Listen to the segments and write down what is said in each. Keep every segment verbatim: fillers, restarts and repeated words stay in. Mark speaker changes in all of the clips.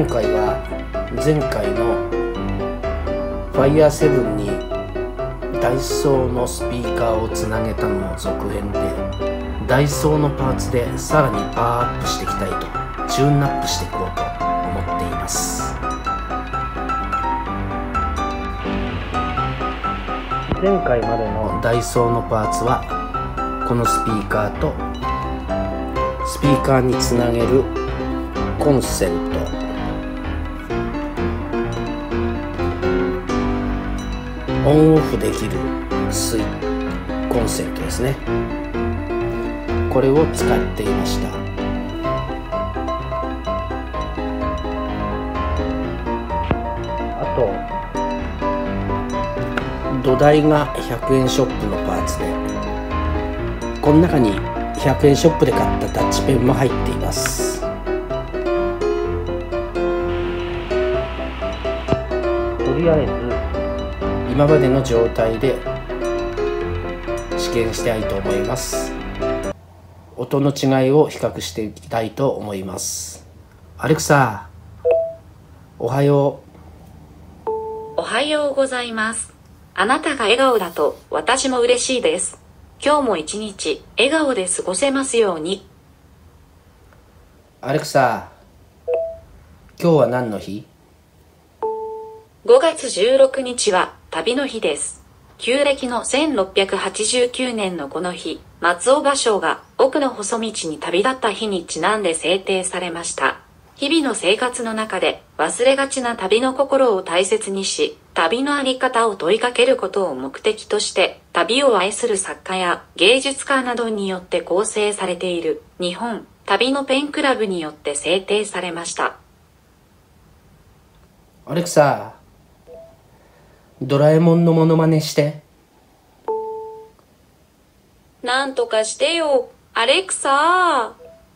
Speaker 1: 今回は前回の ファイヤーセブン にダイソーのスピーカーをつなげたのの続編で、ダイソーのパーツでさらにパワーアップしていきたいと、チューンアップしていこうと思っています。前回までのダイソーのパーツはこのスピーカーとスピーカーにつなげるコンセント、オンオフできるスイコンセントですね。これを使っていました。あと土台がひゃくえんショップのパーツで、この中にひゃくえんショップで買ったタッチペンも入っています。とりあえず今までの状態で試験したいと思います。音の違いを比較していきたいと思います。アレクサ、おはよ
Speaker 2: う。おはようございます。あなたが笑顔だと私も嬉しいです。今日も一日笑顔で過ごせますように。
Speaker 1: アレクサ、今日は何の日？
Speaker 2: ごがつじゅうろくにちは旅の日です。旧暦のせんろっぴゃくはちじゅうきゅうねんのこの日、松尾芭蕉が奥の細道に旅立った日にちなんで制定されました。日々の生活の中で忘れがちな旅の心を大切にし、旅のあり方を問いかけることを目的として、旅を愛する作家や芸術家などによって構成されている日本旅のペンクラブによって制定されました。
Speaker 1: アレクサ、ドラえもんのモノマネして。
Speaker 2: なんとかしてよ、アレクサ。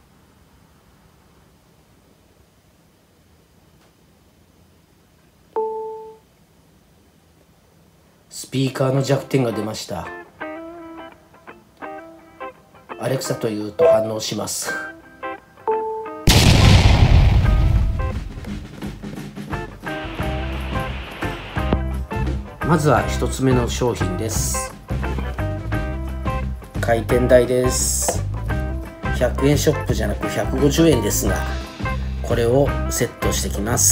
Speaker 1: スピーカーの弱点が出ました。アレクサと言うと反応します。まずは一つ目の商品です。回転台です。ひゃくえんショップじゃなくひゃくごじゅうえんですが、これをセットしてきます。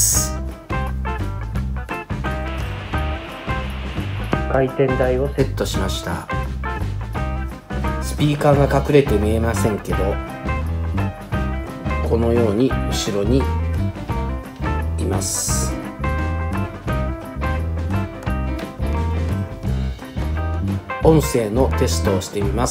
Speaker 1: 回転台をセットしました。スピーカーが隠れて見えませんけど、このように後ろにいます。音声のテストをしてみます。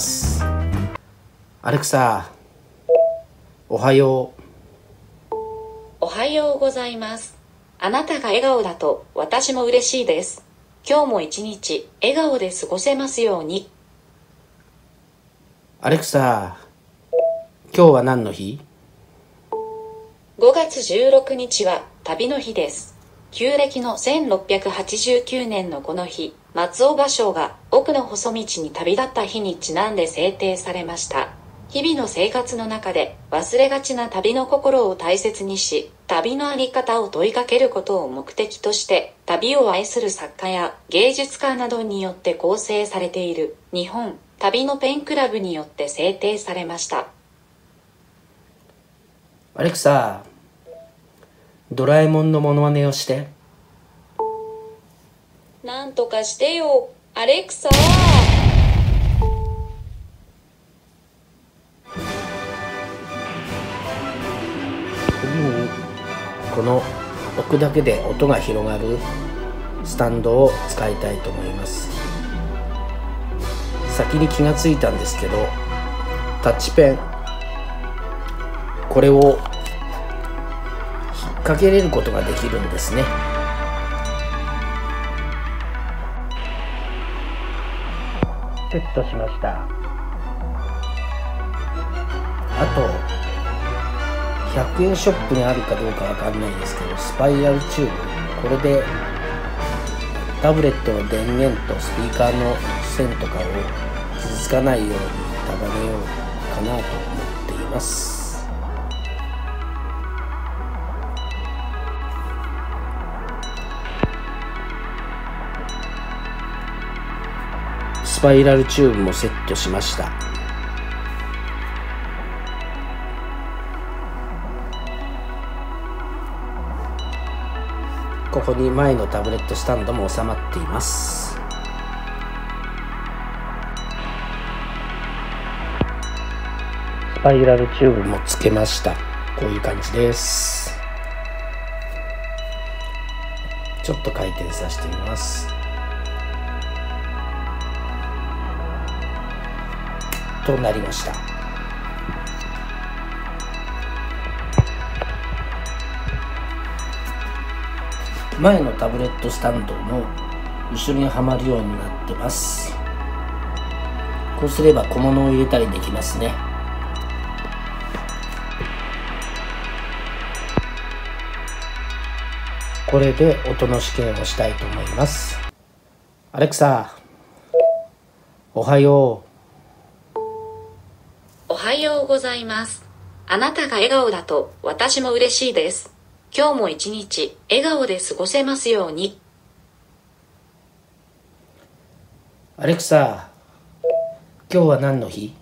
Speaker 1: アレクサ、おはよ
Speaker 2: う。おはようございます。あなたが笑顔だと私も嬉しいです。今日も一日笑顔で過ごせますように。
Speaker 1: アレクサ、今日は何の日？
Speaker 2: ごがつじゅうろくにちは旅の日です。旧暦のせんろっぴゃくはちじゅうきゅうねんのこの日、松尾芭蕉が奥の細道に旅立った日にちなんで制定されました。日々の生活の中で忘れがちな旅の心を大切にし、旅のあり方を問いかけることを目的として、旅を愛する作家や芸術家などによって構成されている日本旅のペンクラブによって制定されました。
Speaker 1: アレクサ、ドラえもんのモノマネをして。
Speaker 2: なんとかしてよ、アレクサ。
Speaker 1: 次にこの置くだけで音が広がるスタンドを使いたいと思います。先に気がついたんですけど、タッチペン、これを引っ掛けれることができるんですね。セットしました。あとひゃくえんショップにあるかどうかわかんないですけど、スパイラルチューブ、これでタブレットの電源とスピーカーの線とかを傷つかないように束ねようかなと思っています。 スパイラルチューブもセットしました。ここに前のタブレットスタンドも収まっています。スパイラルチューブもつけました。こういう感じです。ちょっと回転させてみます。となりました。前のタブレットスタンドの後ろにはまるようになってます。こうすれば小物を入れたりできますね。これで音の試験をしたいと思います。アレクサ、おはよう。
Speaker 2: おはようございます。あなたが笑顔だと私も嬉しいです。今日も一日笑顔で過ごせますように。
Speaker 1: アレクサ、今日は何の日？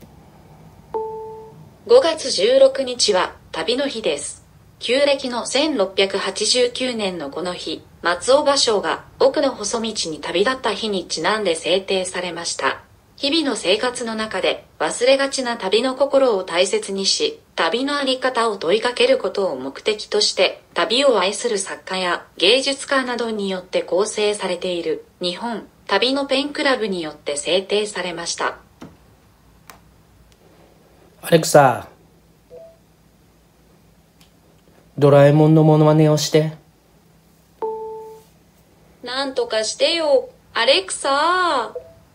Speaker 2: ごがつじゅうろくにちは旅の日です。旧暦のせんろっぴゃくはちじゅうきゅうねんのこの日、松尾芭蕉が奥の細道に旅立った日にちなんで制定されました。日々の生活の中で忘れがちな旅の心を大切にし、旅のあり方を問いかけることを目的として、旅を愛する作家や芸術家などによって構成されている日本旅のペンクラブによって制定されました。
Speaker 1: アレクサ、ドラえもんのモノマネをして。
Speaker 2: なんとかしてよ、アレクサ。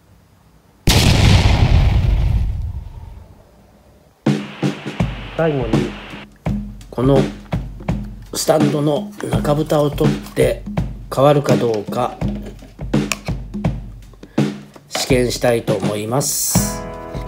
Speaker 1: 最後にこのスタンドの中蓋を取って変わるかどうか試験したいと思います。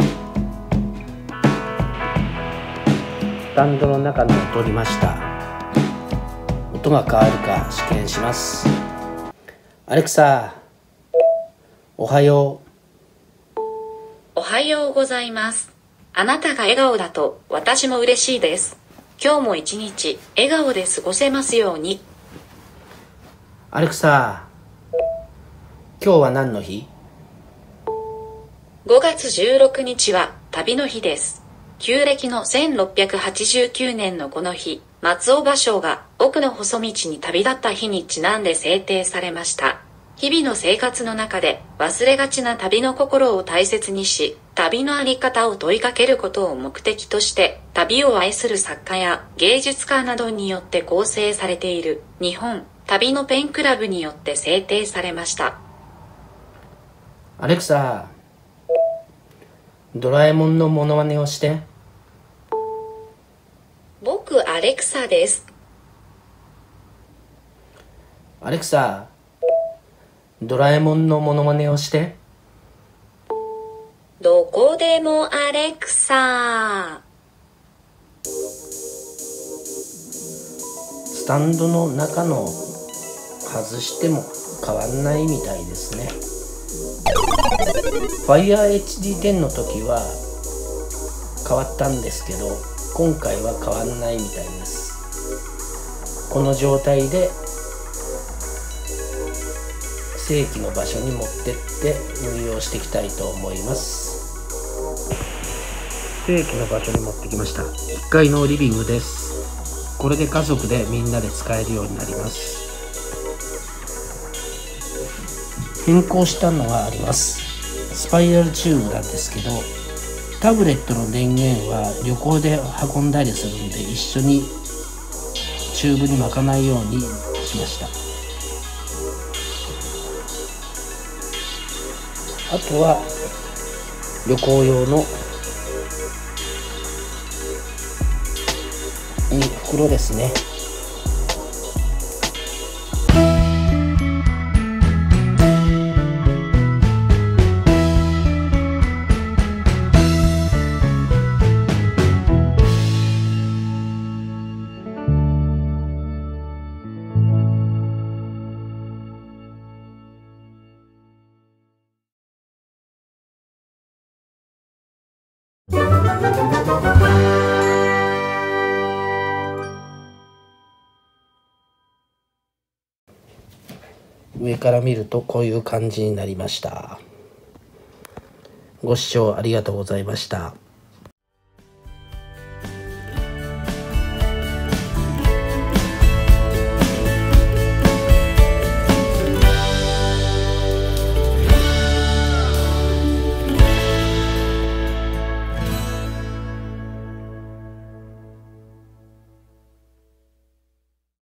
Speaker 1: スタンドの中のを取りました。音が変わるか試験します。アレクサ、おはよ
Speaker 2: う。おはようございます。あなたが笑顔だと私も嬉しいです。今日も一日笑顔で過ごせますように。
Speaker 1: アレクサ、今日は何の日？
Speaker 2: ごがつじゅうろくにちは旅の日です。旧暦のせんろっぴゃくはちじゅうきゅうねんのこの日、松尾芭蕉が奥の細道に旅立った日にちなんで制定されました。日々の生活の中で忘れがちな旅の心を大切にし、旅のあり方を問いかけることを目的として、旅を愛する作家や芸術家などによって構成されている日本旅のペンクラブによって制定されました。
Speaker 1: アレクサ、ドラえもんのモノマネをして。
Speaker 2: 僕アレクサです。
Speaker 1: アレクサ、ドラえもんのモノマネをして。
Speaker 2: どこでもアレクサ。
Speaker 1: スタンドの中の外しても変わんないみたいですね。Fire エイチディーテン の時は変わったんですけど、今回は変わんないみたいです。この状態で正規の場所に持ってって運用していきたいと思います。正規の場所に持ってきました。いっかいのリビングです。これで家族でみんなで使えるようになります。変更したのがあります。スパイラルチューブなんですけど、タブレットの電源は旅行で運んだりするので、一緒にチューブに巻かないようにしました。あとは旅行用の袋ですね。 上から見るとこういう感じになりました。ご視聴ありがとうございました。